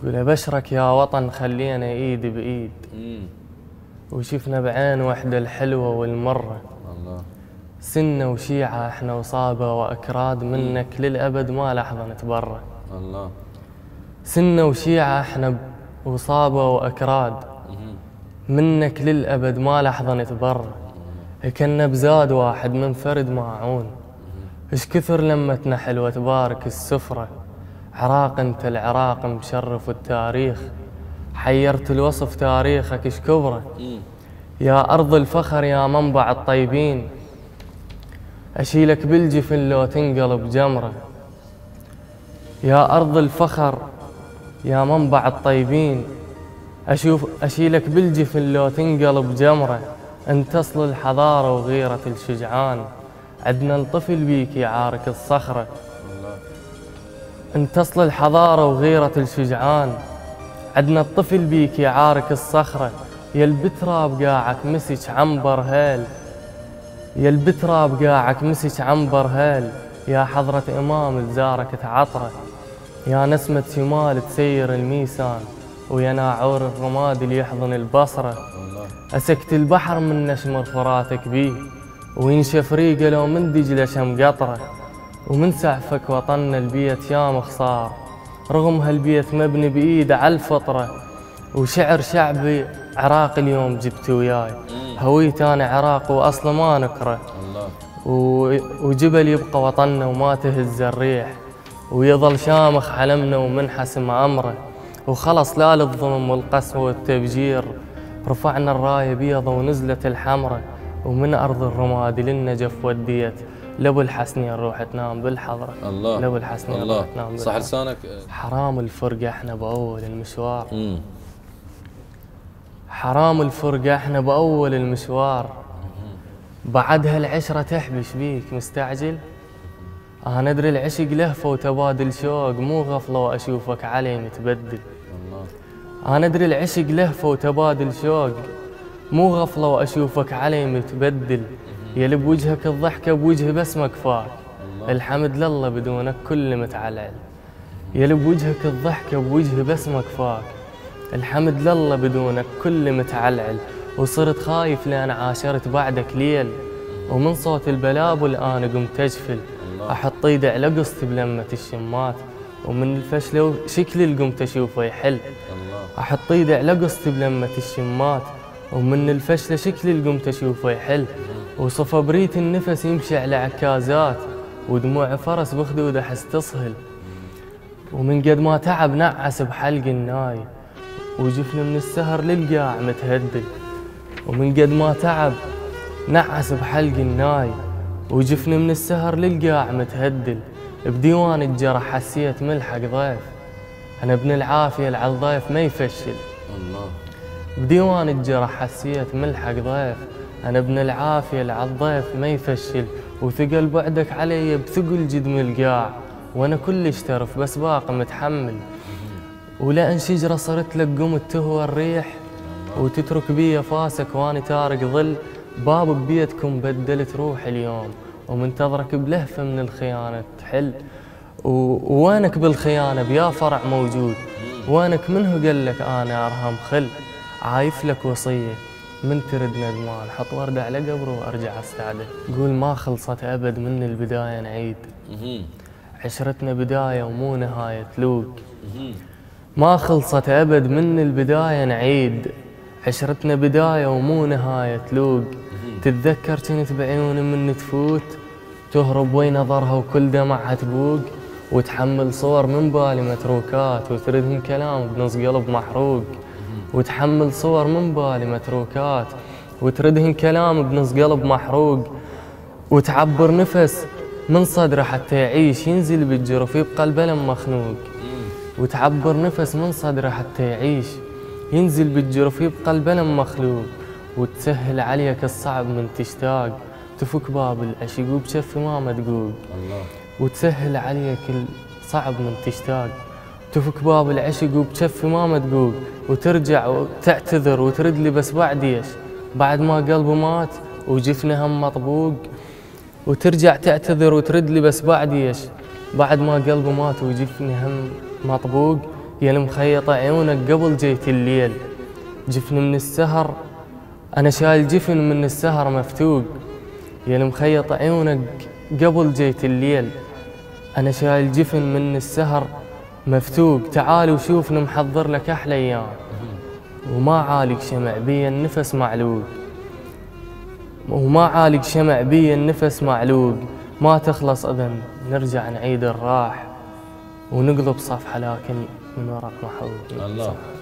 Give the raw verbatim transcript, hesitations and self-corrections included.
يقول ابشرك يا وطن خلينا ايد بايد وشفنا بعين وحده الحلوه والمره. الله. سنه وشيعه احنا وصابه واكراد منك للابد ما لحظه نتبرى. الله. سنه وشيعه احنا وصابه واكراد منك للابد ما لحظه نتبرى. كنا بزاد واحد منفرد ماعون. ايش كثر لمتنا حلوه تبارك السفره. عراق انت العراق مشرف التاريخ. حيرت الوصف تاريخك ايش كبره. يا ارض الفخر يا منبع الطيبين. اشيلك بالجفن لو تنقلب جمره. يا ارض الفخر يا منبع الطيبين. اشوف اشيلك بالجفن لو تنقلب جمره. انت اصل الحضاره وغيره الشجعان. عدنا الطفل بيك يعارك الصخره. انت اصل الحضاره وغيره الشجعان. عدنا الطفل بيك يعارك الصخره. يا البتراب قاعك مسج عنبر هيل. يا البتراب قاعك مسج عنبر هيل. يا حضرة امام تزارك تعطره. يا نسمة شمال تسير الميسان. ويا ناعور الرماد اللي يحضن البصره. اسكت البحر من نشمر فراتك بيه. وينشف ريقه لو من دجله شم قطره. ومن سعفك وطن البيت يا مخصار. رغم هالبيت مبني بإيده على الفطرة. وشعر شعبي عراقي اليوم جبت وياي. هويت أنا عراق وأصلا ما نكره. وجبل يبقى وطننا وما تهز الريح. ويظل شامخ علمنا ومنحسم أمره. وخلص لا للظلم والقسوة والتبجير. رفعنا الراية بيضة ونزلت الحمرة. ومن أرض الرماد للنجف وديت. لابو الحسني نروح تنام بالحضرة. الله. لابو الحسني نروح تنام بالحضرة. صح لسانك. حرام الفرقة احنا بأول المشوار. مم. حرام الفرقة احنا بأول المشوار. بعدها العشرة تحبش بيك مستعجل. انا ادري العشق لهفة وتبادل شوق. مو غفلة واشوفك علي متبدل. الله. انا ادري العشق لهفة وتبادل شوق. مو غفلة واشوفك علي متبدل. يلي بوجهك الضحكة بوجه بسمك فاك. الحمد لله بدونك كل متعلعل. يلي بوجهك الضحكة بوجه بسمك فاك. الحمد لله بدونك كل متعلعل. وصرت خايف لأن عاشرت بعدك ليل. ومن صوت البلاب والآن قمت أجفل. أحط ايدي على قصتي بلمة الشمات. ومن الفشلة شكلي قمت أشوفه يحل. أحط ايدي على قصتي بلمة الشمات. ومن الفشلة شكلي قمت أشوفه يحل. وصفى بريت النفس يمشي على عكازات. ودموع فرس بخدوده أحس تصهل. ومن قد ما تعب نعس بحلق الناي. وجفن من السهر للقاع متهدل. ومن قد ما تعب نعس بحلق الناي. وجفن من السهر للقاع متهدل. بديوان الجرح حسيت ملحق ضيف. أنا ابن العافية على الضيف ما يفشل. الله. بديوان الجرح حسيت ملحق ضيف. أنا ابن العافية على الضيف ما يفشل. وثقل بعدك علي بثقل جدم القاع. وأنا كلش ترف بس باقي متحمل. ولأن شجرة صرت لك قمت تهوى الريح. وتترك بي فاسك واني تارك ظل. باب ببيتكم بدلت روحي اليوم. ومنتظرك بلهفة من الخيانة تحل. ووينك بالخيانة بيا فرع موجود. وينك منه قال لك أنا أرهم خل. عايف لك وصية من ترد ندمان. حط وردة على قبره وارجع استعده. قول ما خلصت ابد من البداية نعيد. عشرتنا بداية ومو نهاية تلوق. ما خلصت ابد من البداية نعيد. عشرتنا بداية ومو نهاية تلوق. تتذكر كنت بعيون من تفوت. تهرب وين نظرها وكل دمعها تبوق. وتحمل صور من بالي متروكات. وتردهم كلام بنص قلب محروق. وتحمل صور من بالي متروكات. وتردهن كلام بنص قلب محروق. وتعبر نفس من صدره حتى يعيش. ينزل بالجرف يبقى البلم مخنوق. وتعبر نفس من صدره حتى يعيش. ينزل بالجرف يبقى البلم مخلوق. وتسهل عليك الصعب من تشتاق. تفك باب العشق وبشف ما مدقوق. وتسهل عليك الصعب من تشتاق. تفك باب العشق وبشف ما مدقوق. وترجع وتعتذر وترد لي بس بعد ايش. بعد ما قلبه مات وجفنه هم مطبوق. وترجع تعتذر وترد لي بس بعد ايش. بعد ما قلبه مات وجفنه هم مطبوق. يا المخيط عيونك قبل جيت الليل، جفن من السهر أنا شايل جفن من السهر مفتوق، يا المخيط عيونك قبل جيت الليل، أنا شايل جفن من السهر مفتوق. تعال وشوفني محضر لك أحلى أيام، وما عالق شمع بي النفس معلوق، وما عالق شمع بي النفس معلوق. ما تخلص أذن نرجع نعيد الراح، ونقلب صفحة لكن من ورق محروق. الله.